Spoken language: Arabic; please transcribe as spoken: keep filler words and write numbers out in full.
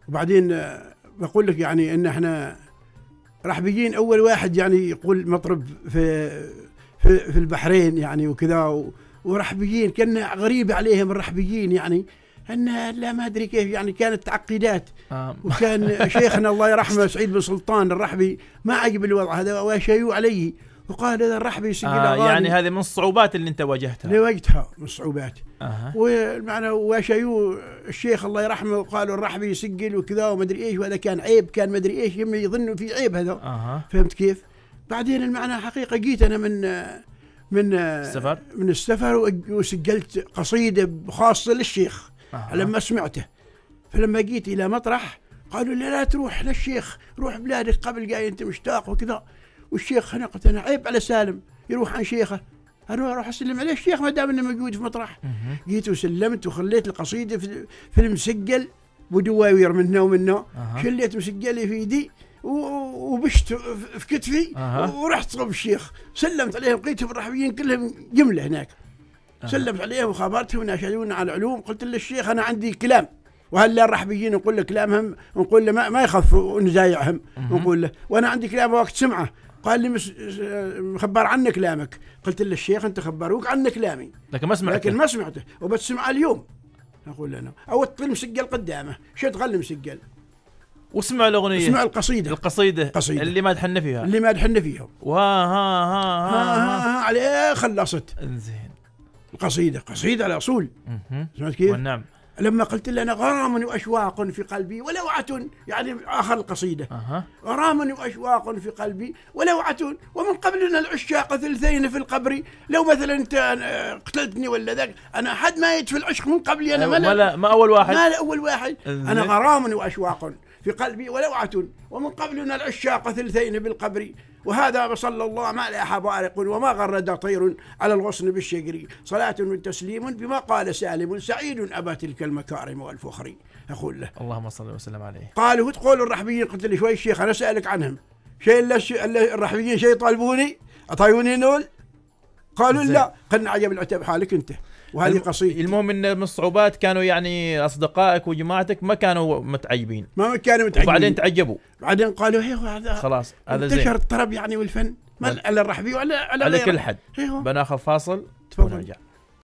وبعدين آه، بقول لك يعني ان احنا رحبيين اول واحد يعني يقول مطرب في في, في البحرين يعني وكذا و- ورحبيين كنا غريبة عليهم الرحبيين يعني ان لا ما ادري كيف يعني كانت تعقيدات. آه. وكان شيخنا الله يرحمه سعيد بن سلطان الرحبي ما عجب الوضع هذا وشيوا عليه وقال هذا الرحبي يسجل آه أغاني. يعني هذه من الصعوبات اللي انت واجهتها لوقتها من الصعوبات. أه. ومعنى وشيو الشيخ الله يرحمه وقالوا الرحبي يسجل وكذا وما ادري ايش وهذا كان عيب كان ما ادري ايش هم يظنوا في عيب هذا. أه. فهمت كيف؟ بعدين المعنى حقيقه جيت انا من من السفر من السفر وسجلت قصيده خاصه للشيخ. أه. لما سمعته فلما جيت الى مطرح قالوا لي لا تروح للشيخ روح بلادك قبل جاي انت مشتاق وكذا. والشيخ انا قلت انا عيب على سالم يروح عن شيخه انا اروح اسلم عليه الشيخ ما دام انه موجود في مطرح. مه. جيت وسلمت وخليت القصيده في, في المسجل ودواوير من هنا ومن هنا. أه. شليت مسجلي في يدي وبشت في كتفي. أه. ورحت صوب الشيخ سلمت عليهم لقيتهم الرحبيين كلهم جمله هناك. أه. سلمت عليهم وخابرتهم وناشدون على العلوم. قلت للشيخ انا عندي كلام وهلا الرحبيين نقول له كلامهم ونقول له ما, ما يخف ونزايعهم ونقول له وانا عندي كلام وقت سمعه. قال لي مس... مخبر عنك كلامك. قلت له الشيخ انت خبروك عن كلامي لكن ما سمعته لكن ما سمعته وبتسمعه اليوم. اقول له انا او تطل مسجل قدامه شغل مسجل واسمع الاغنيه اسمع القصيده القصيده قصيدة. اللي ما تحن فيها اللي ما دحن فيها وها ها ها ها ها, ها, ها عليه خلصت انزين القصيده قصيده على اصول. مه. سمعت كيف؟ والنعم. لما قلت له انا غرام واشواق في قلبي ولوعة يعني اخر القصيده. أه. غرام واشواق في قلبي ولوعة ومن قبلنا العشاق ثلثين في القبر. لو مثلا انت قتلتني ولا ذاك انا حد ما يدفع العشق من قبلي انا ما لا ما اول واحد ما اول واحد. انزين. انا غرام واشواق في قلبي ولوعة ومن قبلنا العشاق ثلثين بالقبر. وهذا صلى الله ما لاح بارق وما غرد طير على الغصن بالشجر. صلاة وتسليم بما قال سالم سعيد أبا تلك المكارم والفخر. أقول له اللهم صل وسلم عليه. قالوا تقول الرحبيين. قلت له شوي الشيخ أنا أسألك عنهم شيء إلا الرحبيين شيء طالبوني أطيوني نول. قالوا لا قلنا عجب العتاب حالك أنت. وهذه قصيدة. المهم ان من الصعوبات كانوا يعني اصدقائك وجماعتك ما كانوا متعجبين ما كانوا متعجبين وبعدين تعجبوا بعدين قالوا هي هذا خلاص هذا زين انتشر الطرب يعني والفن ما على الرحبي ولا على على غيره. كل حد. ايوه بناخذ فاصل تفضل. ونرجع.